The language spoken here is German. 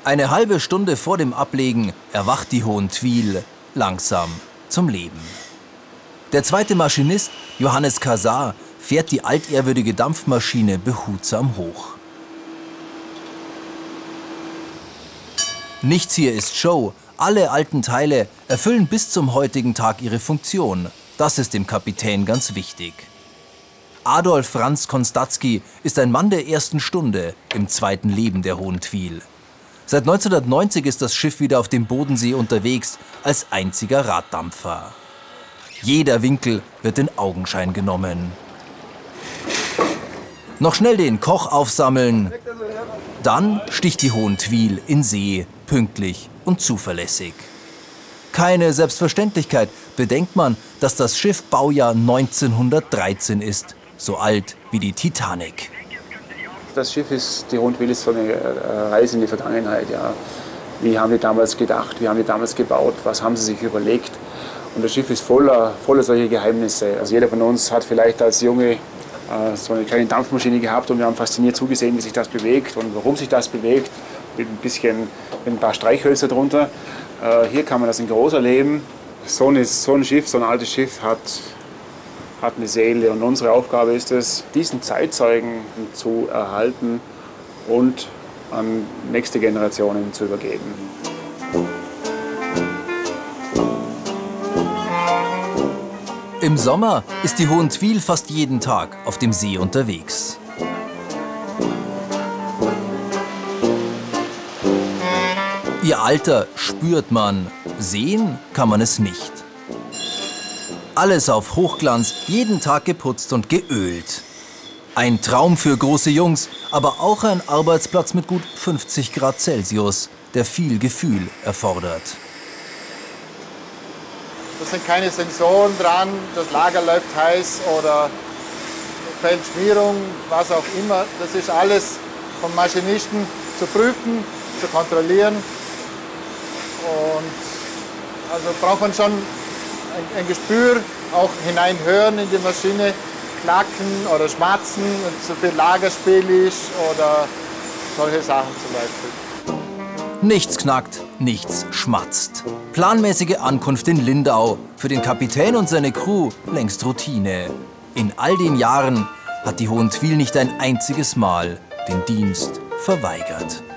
Eine halbe Stunde vor dem Ablegen erwacht die Hohentwiel langsam zum Leben. Der zweite Maschinist, Johannes Casar, fährt die altehrwürdige Dampfmaschine behutsam hoch. Nichts hier ist Show. Alle alten Teile erfüllen bis zum heutigen Tag ihre Funktion. Das ist dem Kapitän ganz wichtig. Adolf Franz Konstatzky ist ein Mann der ersten Stunde im zweiten Leben der Hohentwiel. Seit 1990 ist das Schiff wieder auf dem Bodensee unterwegs, als einziger Raddampfer. Jeder Winkel wird in Augenschein genommen. Noch schnell den Koch aufsammeln. Dann sticht die Hohentwiel in See, pünktlich und zuverlässig. Keine Selbstverständlichkeit, bedenkt man, dass das Schiff Baujahr 1913 ist, so alt wie die Titanic. Das Schiff die Hohentwiel ist so eine Reise in die Vergangenheit. Ja. Wie haben die damals gedacht, wie haben die damals gebaut, was haben sie sich überlegt? Und das Schiff ist voller solcher Geheimnisse. Also jeder von uns hat vielleicht als Junge so eine kleine Dampfmaschine gehabt und wir haben fasziniert zugesehen, wie sich das bewegt und warum sich das bewegt, mit ein paar Streichhölzer drunter. Hier kann man das in groß erleben. So ein Schiff, so ein altes Schiff hat eine Seele und unsere Aufgabe ist es, diesen Zeitzeugen zu erhalten und an nächste Generationen zu übergeben. Im Sommer ist die Hohentwiel fast jeden Tag auf dem See unterwegs. Ihr Alter spürt man, sehen kann man es nicht. Alles auf Hochglanz, jeden Tag geputzt und geölt. Ein Traum für große Jungs, aber auch ein Arbeitsplatz mit gut 50 Grad Celsius, der viel Gefühl erfordert. Da sind keine Sensoren dran, das Lager läuft heiß oder fällt Schmierung, was auch immer. Das ist alles vom Maschinisten zu prüfen, zu kontrollieren. Und also braucht man schon ein Gespür, auch hineinhören in die Maschine, knacken oder schmatzen, wenn zu viel Lagerspiel ist oder solche Sachen zum Beispiel. Nichts knackt, nichts schmatzt. Planmäßige Ankunft in Lindau, für den Kapitän und seine Crew längst Routine. In all den Jahren hat die Hohentwiel nicht ein einziges Mal den Dienst verweigert.